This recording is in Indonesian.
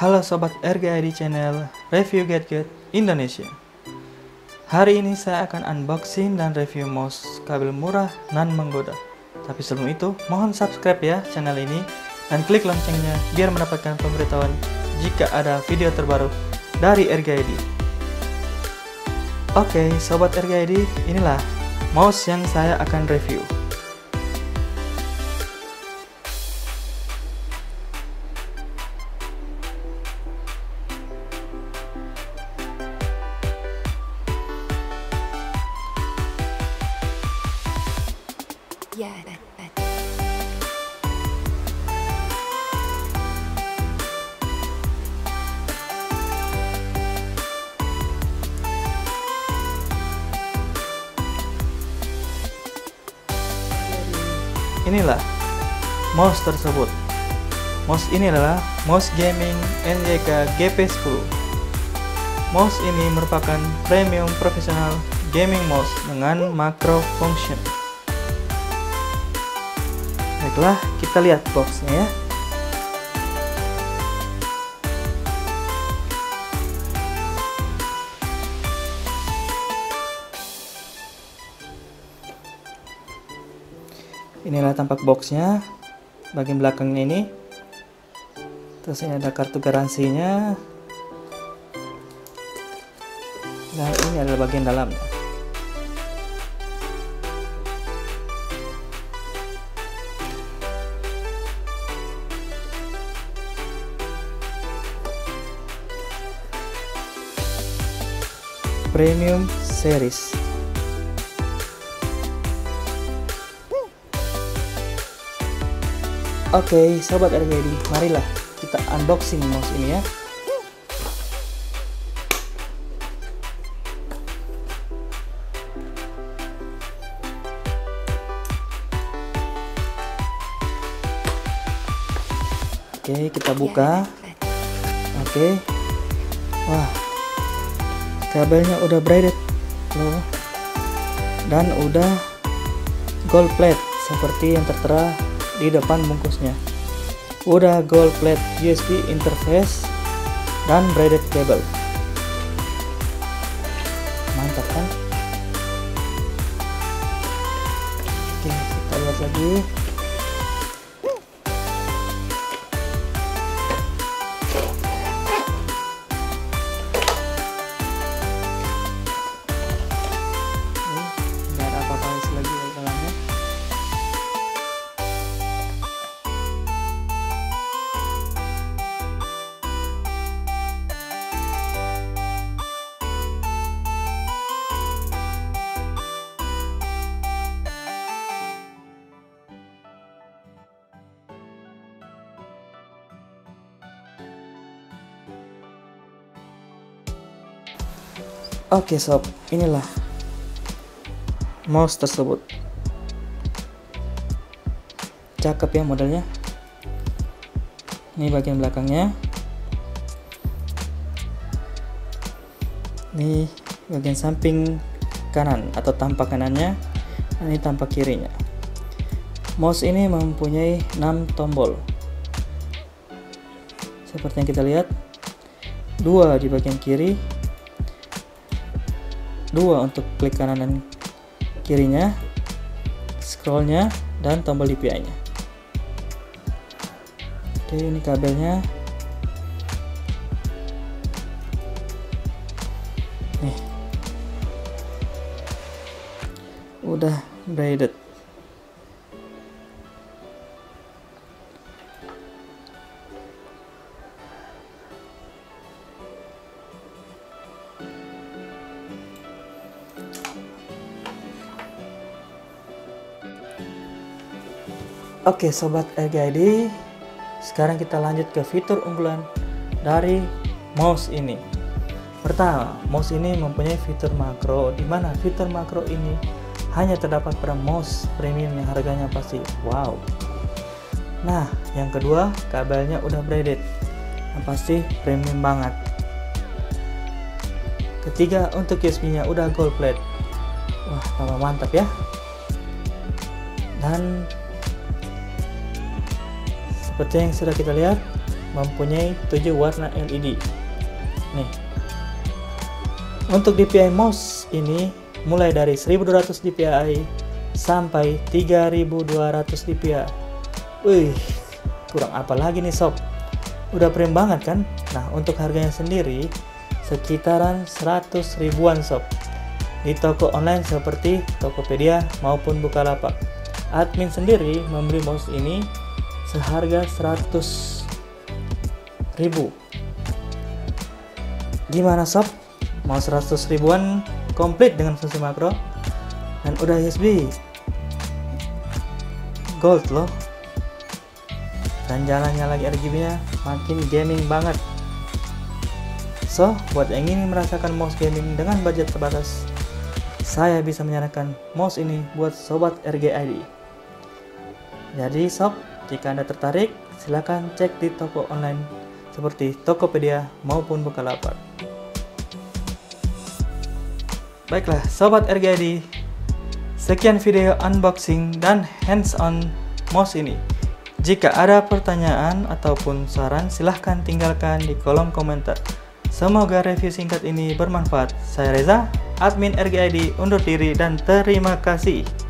Halo Sobat RGID Channel Review Gadget Indonesia. Hari ini saya akan unboxing dan review mouse kabel murah nan menggoda. Tapi sebelum itu, mohon subscribe ya channel ini dan klik loncengnya biar mendapatkan pemberitahuan jika ada video terbaru dari RGID. Oke, Sobat RGID, inilah mouse yang saya akan review. Inilah mouse tersebut. Mouse ini adalah mouse gaming NJK GP10. Mouse ini merupakan premium professional gaming mouse dengan macro function. Baiklah, kita lihat boxnya ya. Inilah tampak boxnya, bagian belakangnya ini. Terus ini ada kartu garansinya. Nah, ini adalah bagian dalamnya. Premium series. Oke, Sobat RGID, marilah kita unboxing mouse ini ya. Oke, kita buka. Oke. Wah, kabelnya udah braided loh. Dan udah gold plate seperti yang tertera di depan bungkusnya. Udah gold plate USB interface dan braided cable. Mantap kan? Oke, kita lihat lagi. Nggak ada apa-apa lagi di dalamnya. Oke sob, inilah mouse tersebut. Cakep ya modelnya. Ini bagian belakangnya. Ini bagian samping kanan atau tampak kanannya. Ini tampak kirinya. Mouse ini mempunyai 6 tombol. Seperti yang kita lihat, 2 di bagian kiri, 2 untuk klik kanan dan kirinya, scrollnya, dan tombol DPI-nya. Oke, ini kabelnya. Nih, udah braided. Oke Sobat RGID, sekarang kita lanjut ke fitur unggulan dari mouse ini. Pertama, mouse ini mempunyai fitur makro, di mana fitur makro ini hanya terdapat pada mouse premium yang harganya pasti wow. Nah, yang kedua, kabelnya udah braided, yang pasti premium banget. Ketiga, untuk USB-nya udah gold plate. Wah, tambah mantap ya. Dan seperti yang sudah kita lihat, mempunyai 7 warna LED. Nih. Untuk DPI mouse ini mulai dari 1200 DPI sampai 3200 DPI. Wih, kurang apa lagi nih sob? Udah keren banget kan? Nah, untuk harganya sendiri sekitaran 100 ribuan sob. Di toko online seperti Tokopedia maupun Bukalapak. Admin sendiri membeli mouse ini seharga 100 ribu. Gimana sob? Mau 100 ribuan komplit dengan fungsi makro dan udah USB gold loh, dan jalannya lagi RGB nya makin gaming banget. So, buat yang ingin merasakan mouse gaming dengan budget terbatas, saya bisa menyarankan mouse ini buat sobat RGID. Jadi sob, jika Anda tertarik, silahkan cek di toko online seperti Tokopedia maupun Bukalapak. Baiklah sobat RGID, sekian video unboxing dan hands-on mouse ini. Jika ada pertanyaan ataupun saran, silahkan tinggalkan di kolom komentar. Semoga review singkat ini bermanfaat. Saya Reza, admin RGID, undur diri dan terima kasih.